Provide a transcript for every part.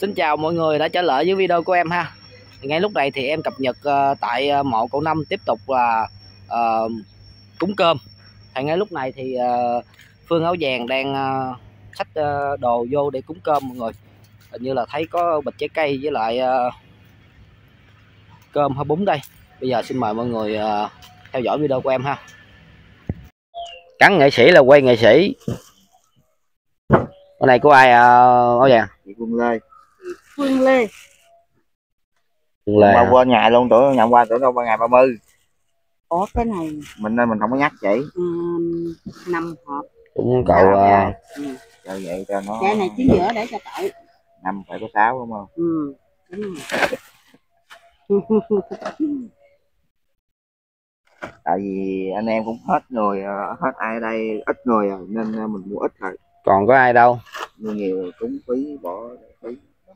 Xin chào mọi người đã trở lại với video của em ha. Ngay lúc này thì em cập nhật tại mộ Cậu Năm tiếp tục là cúng cơm. Thì ngay lúc này thì Phương Áo Vàng đang xách đồ vô để cúng cơm mọi người. Hình như là thấy có bịch trái cây với lại cơm hay bún đây. Bây giờ xin mời mọi người theo dõi video của em ha. Cắn nghệ sĩ là quay nghệ sĩ. Cái này của ai Áo Vàng? Phương Lê. Phương Lê. Phương Lê. Mà qua nhà luôn, tuổi nhận qua tuổi đâu qua ngày 30. Ủa cái này Mình nên mình không có nhắc chị. 5 hộp. Cũng cậu Cho vậy cho nó. Cái này chính giữa để cho cậu. 5 phải có 6 đúng không? Ừ. Đúng rồi. Tại vì anh em cũng hết người, hết ai ở đây ít người rồi nên mình mua ít thôi. còn có ai đâu. Mua nhiều cũng phí, bỏ phí.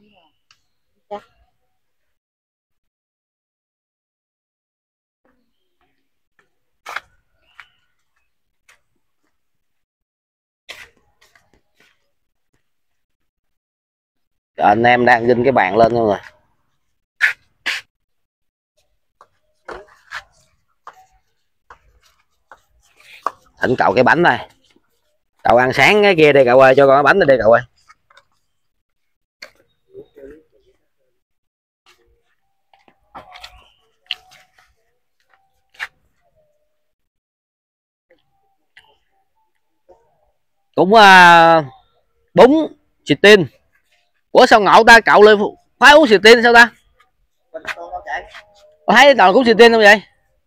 Anh em đang ginh cái bàn lên luôn rồi. Thỉnh cậu cái bánh này. Cậu ăn sáng cái kia đây cậu ơi, cho con cái bánh đây cậu ơi. Cũng bún xì tin. Ủa sao ngộ ta, cậu lên phải uống xì tin sao ta? Tôi thấy toàn cũng xì tin không vậy?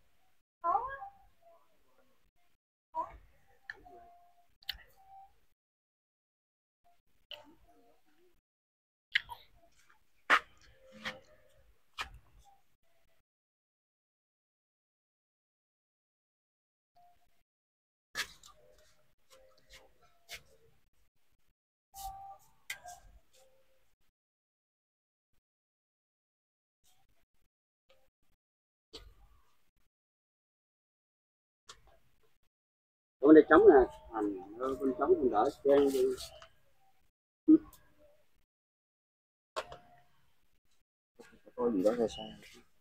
Bên đây trống nè, bên trống không đỡ chen đi. Có gì đó ra sao?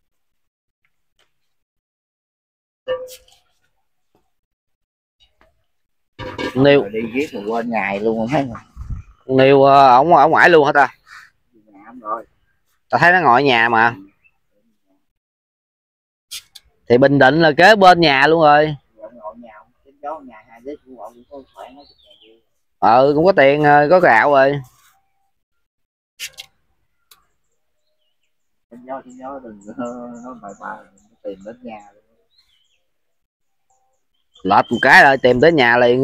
Niêu đi viết mà quên ngày luôn thấy không? Niêu ổng ở ngoài luôn hả ta? Nhà rồi. Ta thấy nó ngồi ở nhà mà. Thì Bình Định là kế bên nhà luôn rồi. Cũng có tiền, có gạo rồi. Nhớ đừng nó bài bà tìm đến nhà luôn. Lọt một cái rồi tìm tới nhà liền.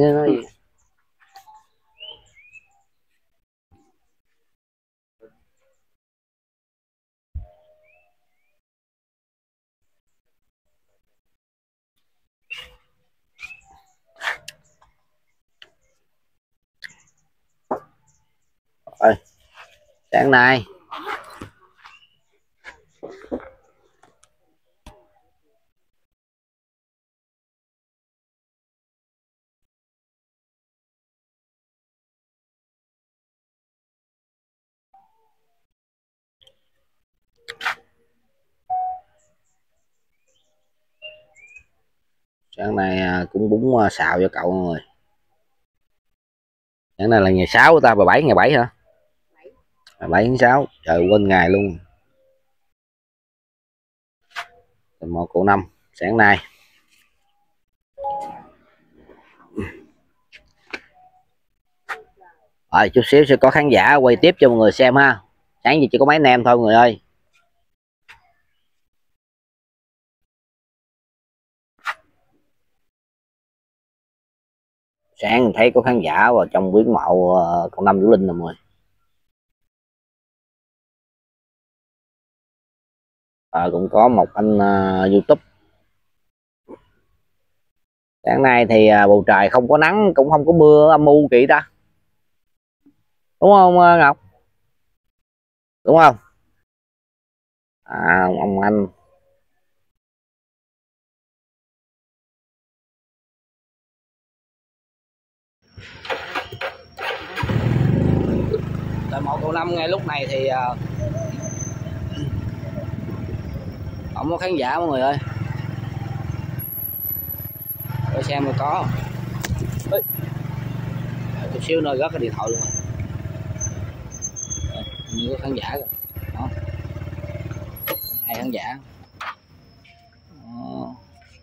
Rồi, sáng nay cũng bún xào cho cậu mọi người. Sáng nay là ngày 6 của ta, 17 ngày 7 hả? 7 tháng 6, trời quên ngày luôn. Mộ Cậu Năm sáng nay. Rồi chút xíu sẽ có khán giả quay tiếp cho mọi người xem ha. Sáng gì chỉ có mấy anh em thôi mọi người ơi. Sáng thấy có khán giả vào trong viếng mộ Cậu Năm Vũ Linh rồi mọi người. Cũng có một anh YouTube. Sáng nay thì bầu trời không có nắng cũng không có mưa, âm u kỳ ta, đúng không Ngọc? Đúng không? Ông anh Tại mộ cậu Năm ngay lúc này thì không có khán giả mọi người ơi. Để xem mà có. Ê, chút xíu nữa gắt cái điện thoại luôn rồi. Như có khán giả rồi. Đó. Hai khán giả. Đó.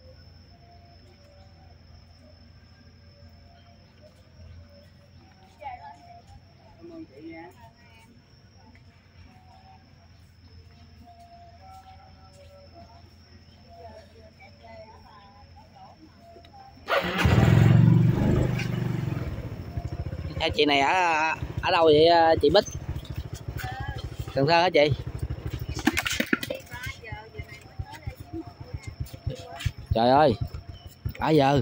Chị này ở đâu vậy chị Bích? Cần Thơ hả chị? Trời ơi, 3 giờ.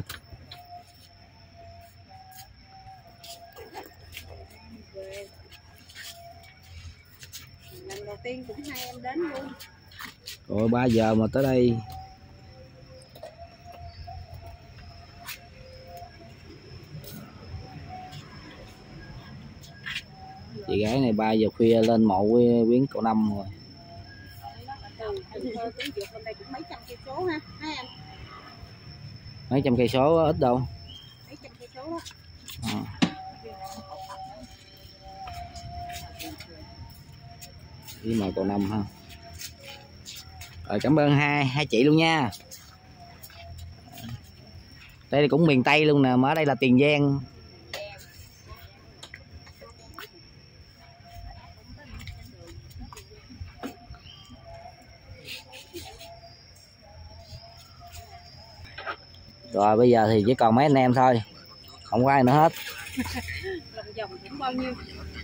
Lần đầu tiên cũng hai em đến luôn. Rồi 3 giờ mà tới đây. Chị gái này 3 giờ khuya lên mộ viếng cậu Năm rồi. Mấy trăm cây số ha, hai anh. Mấy trăm cây số ít đâu. Mấy trăm cây số đó. Với mộ cậu Năm ha. Rồi cảm ơn hai chị luôn nha. Đây cũng miền Tây luôn nè, mà ở đây là Tiền Giang. Rồi bây giờ thì chỉ còn mấy anh em thôi, không có ai nữa hết. Lòng vòng cũng bao nhiêu?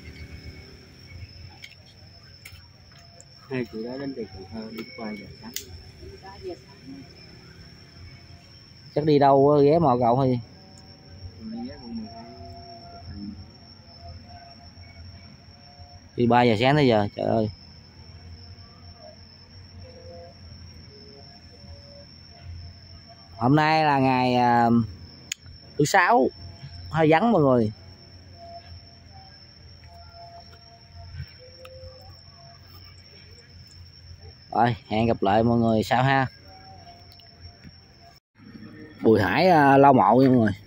Hai chị đó đến từ Cần Thơ đi qua giờ sáng. Chắc đi đâu ghé mò cậu hay đi 3 giờ sáng tới giờ, trời ơi. Hôm nay là ngày thứ 6, hơi vắng mọi người. Rồi hẹn gặp lại mọi người sau ha. Bùi Hải lau mộ nha mọi người.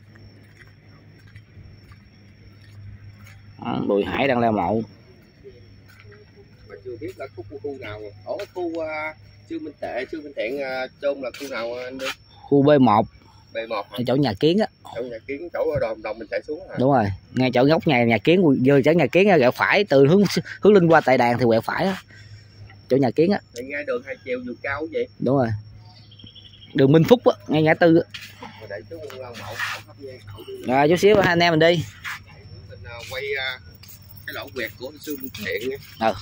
Đó, Bùi Hải đang lau mộ. Mà chưa biết là khu nào. Ở khu Trương Minh Thiện chôn là khu nào anh đi? Khu B1. B1 hả? Chỗ nhà Kiến á. Chỗ nhà Kiến, chỗ đồng mình chạy xuống hả? Đúng rồi, ngay chỗ góc nhà Kiến, vừa chỗ nhà Kiến quẹo phải, từ hướng Linh qua Tại Đàn thì quẹo phải á. Chỗ nhà Kiến á. Thì ngay đường hai chiều vượt cao vậy. Đúng rồi. Đường Minh Phúc á, ngay ngã tư á. Để chú lau mộ. Rồi chút xíu hai anh em mình đi. Mình quay cái lỗ quẹt của Trương Minh Thiện nha.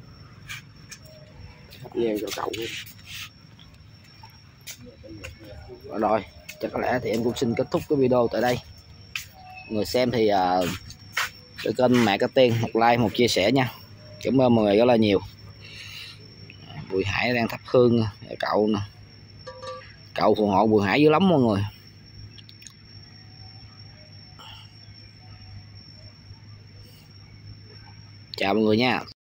Nghe cho cậu. Rồi, chắc có lẽ thì em cũng xin kết thúc cái video tại đây. Người xem thì cho kênh Mẹ Cá Tiên một like, một chia sẻ nha. Cảm ơn mọi người rất là nhiều. Bùi Hải đang thắp hương cậu nè. Cậu phù hộ Bùi Hải dữ lắm mọi người. Chào mọi người nha.